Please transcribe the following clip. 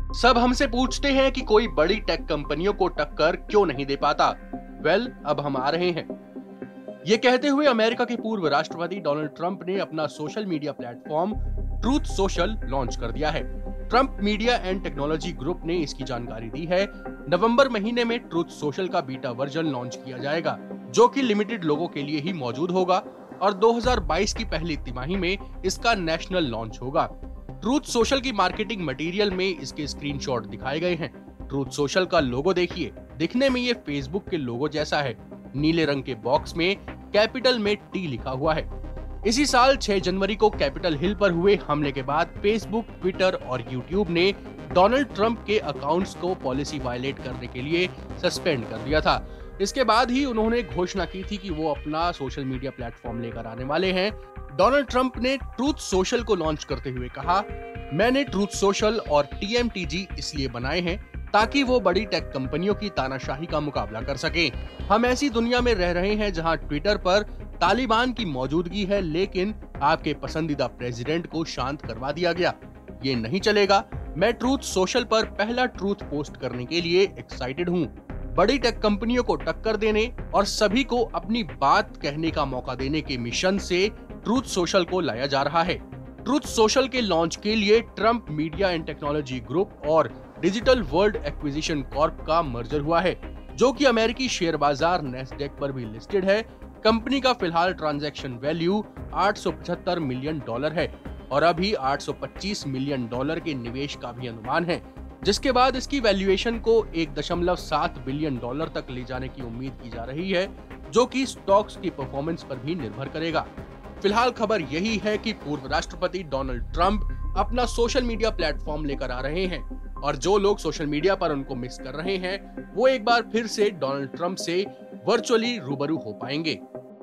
सब हमसे पूछते हैं कि कोई बड़ी टेक कंपनियों को टक्कर क्यों नहीं दे पाता। अब हम आ रहे हैं। ये कहते हुए अमेरिका के पूर्व राष्ट्रपति डोनाल्ड ट्रंप ने अपना social media platform Truth Social launch कर दिया है। Trump media and technology group ने इसकी जानकारी दी है। नवंबर महीने में ट्रूथ सोशल का बीटा वर्जन लॉन्च किया जाएगा, जो कि लिमिटेड लोगों के लिए ही मौजूद होगा और 2022 की पहली तिमाही में इसका नेशनल लॉन्च होगा। ट्रूथ सोशल की मार्केटिंग मटेरियल में इसके स्क्रीनशॉट दिखाए गए हैं। ट्रूथ सोशल का लोगो देखिए, दिखने में ये फेसबुक के लोगो जैसा है। नीले रंग के बॉक्स में कैपिटल में टी लिखा हुआ है। इसी साल 6 जनवरी को कैपिटल हिल पर हुए हमले के बाद फेसबुक, ट्विटर और यूट्यूब ने डोनाल्ड ट्रंप के अकाउंट्स को पॉलिसी वायलेट करने के लिए सस्पेंड कर दिया था। इसके बाद ही उन्होंने घोषणा की थी कि वो अपना सोशल मीडिया प्लेटफॉर्म लेकर आने वाले हैं। डोनाल्ड ट्रंप ने ट्रूथ सोशल को लॉन्च करते हुए कहा, मैंने ट्रूथ सोशल और TMTG इसलिए बनाए हैं ताकि वो बड़ी टेक कंपनियों की तानाशाही का मुकाबला कर सकें। हम ऐसी दुनिया में रह रहे हैं जहां ट्विटर पर तालिबान की मौजूदगी है, लेकिन आपके पसंदीदा प्रेसिडेंट को शांत करवा दिया गया। ये नहीं चलेगा। मैं ट्रूथ सोशल पर पहला ट्रूथ पोस्ट करने के लिए एक्साइटेड हूँ। बड़ी टेक कंपनियों को टक्कर देने और सभी को अपनी बात कहने का मौका देने के मिशन से ट्रूथ सोशल को लाया जा रहा है। ट्रूथ सोशल के लॉन्च के लिए Trump media and technology group और डिजिटल वर्ल्ड एक्विजिशन कॉर्प का मर्जर हुआ है, जो कि अमेरिकी शेयर बाजार नैस्डैक पर भी लिस्टेड है। कंपनी का फिलहाल ट्रांजैक्शन वैल्यू $875 मिलियन है और अभी $825 मिलियन के निवेश का भी अनुमान है, जिसके बाद इसकी वैल्यूएशन को $1.7 बिलियन तक ले जाने की उम्मीद की जा रही है, जो कि स्टॉक्स की परफॉर्मेंस पर भी निर्भर करेगा। फिलहाल खबर यही है कि पूर्व राष्ट्रपति डोनाल्ड ट्रंप अपना सोशल मीडिया प्लेटफॉर्म लेकर आ रहे हैं और जो लोग सोशल मीडिया पर उनको मिस कर रहे हैं, वो एक बार फिर से डोनाल्ड ट्रंप से वर्चुअली रूबरू हो पाएंगे।